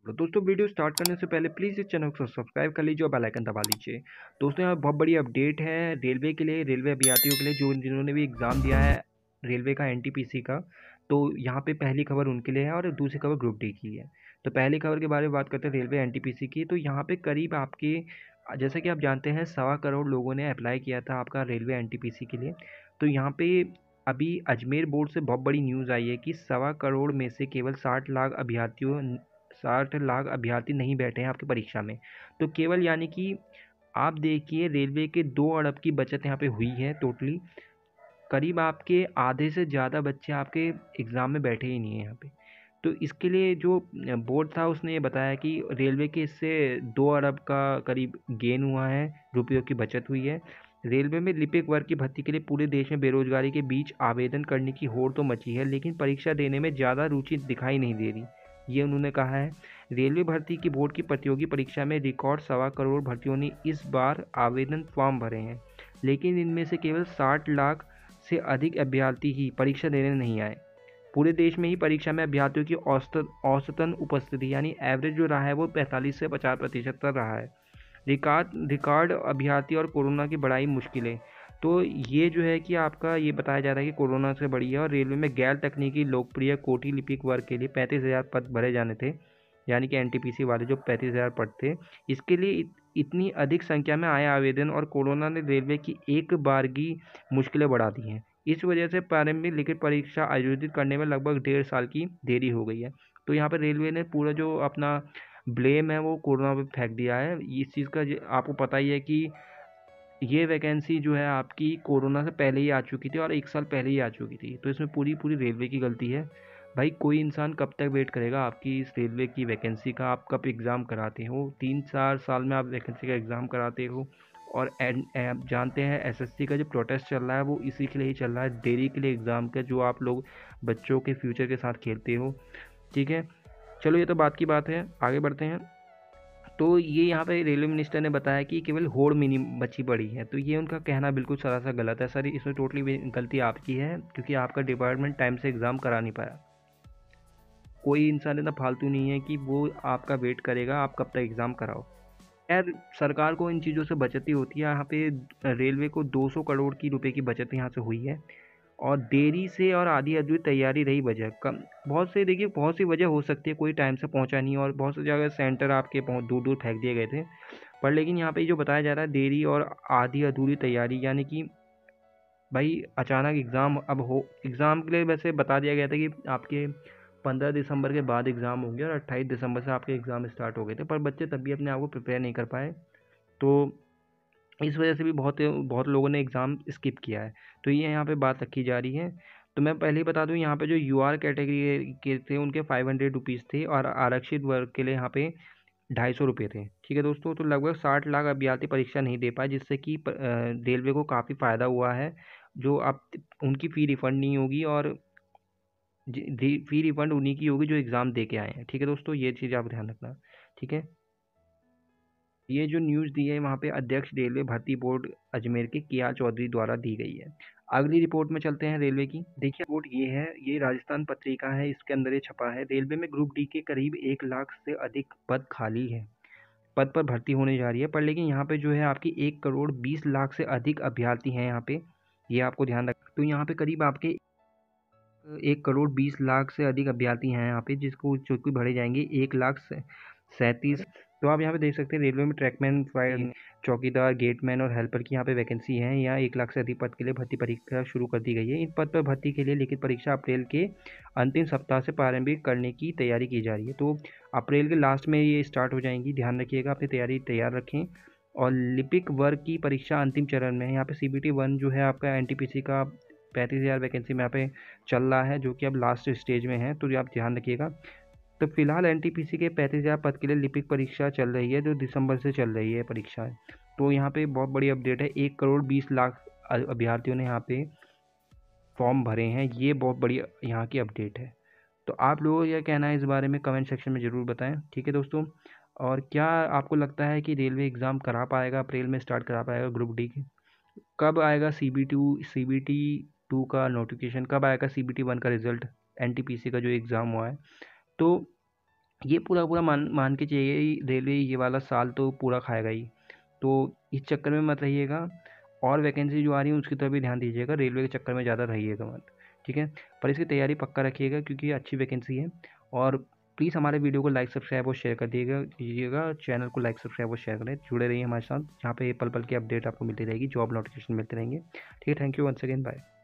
तो दोस्तों video start करने से पहले प्लीज़ इस चैनल को सब्सक्राइब कर लीजिए और बेल आइकन दबा लीजिए। दोस्तों यहाँ बहुत बड़ी अपडेट है रेलवे के लिए, रेलवे अभ्यर्थियों के लिए जो जिन्होंने भी एग्ज़ाम दिया है रेलवे का एनटीपीसी का। तो यहाँ पे पहली खबर उनके लिए है और दूसरी खबर ग्रुप डी की है। तो पहली खबर के बारे में बात करते हैं रेलवे एनटीपीसी की। तो यहाँ पे करीब आपके जैसे कि आप जानते हैं 1.25 करोड़ लोगों ने अप्लाई किया था आपका रेलवे एनटीपीसी के लिए। तो यहाँ पे अभी अजमेर बोर्ड से बहुत बड़ी न्यूज़ आई है कि 1.25 करोड़ में से केवल 60 लाख अभ्यर्थी नहीं बैठे हैं आपकी परीक्षा में। तो केवल यानी कि आप देखिए रेलवे के 2 अरब की बचत यहाँ पे हुई है टोटली। करीब आपके आधे से ज़्यादा बच्चे आपके एग्ज़ाम में बैठे ही नहीं हैं यहाँ पे। तो इसके लिए जो बोर्ड था उसने ये बताया कि रेलवे के इससे 2 अरब का करीब गेन हुआ है, रुपयों की बचत हुई है। रेलवे में लिपिक वर्ग की भर्ती के लिए पूरे देश में बेरोजगारी के बीच आवेदन करने की होड़ तो मची है, लेकिन परीक्षा देने में ज़्यादा रुचि दिखाई नहीं दे रही, ये उन्होंने कहा है। रेलवे भर्ती की बोर्ड की प्रतियोगी परीक्षा में रिकॉर्ड 1.25 करोड़ भर्तियों ने इस बार आवेदन फॉर्म भरे हैं, लेकिन इनमें से केवल 60 लाख से अधिक अभ्यर्थी ही परीक्षा देने नहीं आए। पूरे देश में ही परीक्षा में अभ्यर्थियों की औसतन उपस्थिति यानी एवरेज जो रहा है वो 45 से 50% तक रहा है। रिकॉर्ड अभ्यर्थी और कोरोना की बढ़ाई मुश्किलें। तो ये जो है कि आपका ये बताया जा रहा है कि कोरोना से बढ़ी है और रेलवे में गैर तकनीकी लोकप्रिय कोटि लिपिक वर्ग के लिए 35,000 पद भरे जाने थे, यानी कि एनटीपीसी वाले जो 35,000 पद थे। इसके लिए इतनी अधिक संख्या में आए आवेदन और कोरोना ने रेलवे की एक बारगी मुश्किलें बढ़ा दी हैं। इस वजह से प्रारंभिक लिखित परीक्षा आयोजित करने में लगभग 1.5 साल की देरी हो गई है। तो यहाँ पर रेलवे ने पूरा जो अपना ब्लेम है वो कोरोना पे फेंक दिया है। इस चीज़ का आपको पता ही है कि ये वैकेंसी जो है आपकी कोरोना से पहले ही आ चुकी थी और 1 साल पहले ही आ चुकी थी। तो इसमें पूरी पूरी रेलवे की गलती है। भाई कोई इंसान कब तक वेट करेगा आपकी इस रेलवे की वैकेंसी का? आप कब एग्ज़ाम कराते हो? 3-4 साल में आप वैकेंसी का एग्ज़ाम कराते हो। और आप जानते हैं एसएससी का जो प्रोटेस्ट चल रहा है वो इसी के लिए ही चल रहा है, देरी के लिए एग्ज़ाम का, जो आप लोग बच्चों के फ्यूचर के साथ खेलते हो। ठीक है, चलो ये तो बात की बात है, आगे बढ़ते हैं। तो ये यहाँ पे रेलवे मिनिस्टर ने बताया कि केवल होड़ मिनी बची पड़ी है। तो ये उनका कहना बिल्कुल सरासर गलत है सर। इसमें टोटली गलती आपकी है क्योंकि आपका डिपार्टमेंट टाइम से एग्ज़ाम करा नहीं पाया। कोई इंसान इतना फालतू नहीं है कि वो आपका वेट करेगा आप कब तक एग्ज़ाम कराओ। खैर सरकार को इन चीज़ों से बचत ही होती है। यहाँ पे रेलवे को 200 करोड़ की रुपए की बचत यहाँ से हुई है और देरी से और आधी अधूरी तैयारी रही वजह कम। बहुत से देखिए बहुत सी वजह हो सकती है, कोई टाइम से पहुंचा नहीं और बहुत सी जगह सेंटर आपके दूर दूर फेंक दिए गए थे। पर लेकिन यहाँ पे जो बताया जा रहा है देरी और आधी अधूरी तैयारी, यानी कि भाई अचानक एग्ज़ाम अब हो, एग्ज़ाम के लिए वैसे बता दिया गया था कि आपके 15 दिसंबर के बाद एग्ज़ाम होंगे और 28 दिसंबर से आपके एग्ज़ाम स्टार्ट हो गए थे, पर बच्चे तब भी अपने आप को प्रिपेयर नहीं कर पाए। तो इस वजह से भी बहुत बहुत लोगों ने एग्ज़ाम स्किप किया है। तो ये यहाँ पे बात रखी जा रही है। तो मैं पहले ही बता दूँ यहाँ पे जो यूआर कैटेगरी के थे उनके 500 रुपीज़ थे और आरक्षित वर्ग के लिए यहाँ पे 250 रुपये थे। ठीक है दोस्तों, तो लगभग 60 लाख अभ्यर्थी परीक्षा नहीं दे पाए, जिससे कि रेलवे को काफ़ी फ़ायदा हुआ है। जो अब उनकी फ़ी रिफ़ंड नहीं होगी और फ़ी रिफ़ंड उन्हीं की होगी जो एग्ज़ाम दे के आए हैं। ठीक है दोस्तों, ये चीज़ आप ध्यान रखना। ठीक है, ये जो न्यूज़ दी है वहाँ पे अध्यक्ष रेलवे भर्ती बोर्ड अजमेर के केआर चौधरी द्वारा दी गई है। अगली रिपोर्ट में चलते हैं रेलवे की। देखिए रिपोर्ट ये है, ये राजस्थान पत्रिका है, इसके अंदर ये छपा है। रेलवे में ग्रुप डी के करीब 1 लाख से अधिक पद खाली है, पद पर भर्ती होने जा रही है। पर लेकिन यहाँ पे जो है आपकी 1 करोड़ 20 लाख से अधिक अभ्यर्थी हैं यहाँ पे, ये आपको ध्यान रख। तो यहाँ पे करीब आपके 1 करोड़ 20 लाख से अधिक अभ्यर्थी हैं यहाँ पे, जिसको जो कि भरे जाएंगे 1,37,000। तो आप यहाँ पे देख सकते हैं रेलवे में ट्रैकमैन, चौकीदार, गेटमैन और हेल्पर की यहाँ पे वैकेंसी है। यहाँ 1 लाख से अधिक पद के लिए भर्ती परीक्षा शुरू कर दी गई है। इन पद पर भर्ती के लिए लिखित परीक्षा अप्रैल के अंतिम सप्ताह से प्रारंभिक करने की तैयारी की जा रही है। तो अप्रैल के लास्ट में ये स्टार्ट हो जाएंगी, ध्यान रखिएगा, अपनी तैयारी तैयार रखें। और लिपिक वर्ग की परीक्षा अंतिम चरण में है। यहाँ पे CBT 1 जो है आपका एनटीपीसी का 35,000 वैकेंसी में यहाँ पे चल रहा है, जो कि अब लास्ट स्टेज में है, तो ये आप ध्यान रखिएगा। तो फिलहाल एनटीपीसी के 35,000 पद के लिए लिपिक परीक्षा चल रही है, जो दिसंबर से चल रही है परीक्षा। तो यहाँ पे बहुत बड़ी अपडेट है, 1 करोड़ 20 लाख अभ्यर्थियों ने यहाँ पे फॉर्म भरे हैं, ये बहुत बड़ी यहाँ की अपडेट है। तो आप लोगों का क्या कहना है इस बारे में कमेंट सेक्शन में ज़रूर बताएं। ठीक है दोस्तों, और क्या आपको लगता है कि रेलवे एग्ज़ाम करा पाएगा, अप्रैल में स्टार्ट करा पाएगा ग्रुप डी की? कब आएगा CBT 2 का नोटिफिकेशन? कब आएगा CBT 1 का रिजल्ट? एनटीपीसी का जो एग्ज़ाम हुआ है। तो ये पूरा पूरा मान के चाहिए रेलवे ये वाला साल तो पूरा खाएगा ही। तो इस चक्कर में मत रहिएगा, और वैकेंसी जो आ रही है उसकी तरफ भी ध्यान दीजिएगा, रेलवे के चक्कर में ज़्यादा रहिएगा मत, ठीक है। पर इसकी तैयारी पक्का रखिएगा क्योंकि ये अच्छी वैकेंसी है। और प्लीज़ हमारे वीडियो को लाइक सब्सक्राइब और शेयर कर दीजिएगा, चैनल को लाइक सब्सक्राइब और शेयर करें, जुड़े रहिए हमारे साथ, जहाँ पे पल पल की अपडेट आपको मिलती रहेगी, जॉब नोटिफिकेशन मिलते रहेंगे, ठीक है। Thank you once again, bye.